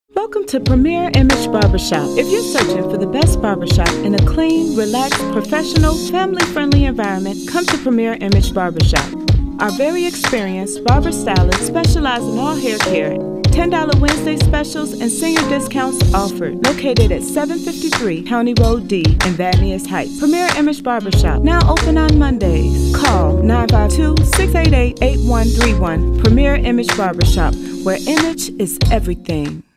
Welcome to Premier Image Barber Shop. If you're searching for the best barbershop in a clean, relaxed, professional, family-friendly environment, come to Premier Image Barber Shop. Our very experienced barber stylists specialize in all hair care. $10 Wednesday specials and senior discounts offered. Located at 753 County Road D in Vadnais Heights. Premier Image Barber Shop, now open on Mondays. Call 952-688-8131. Premier Image Barber Shop, where image is everything.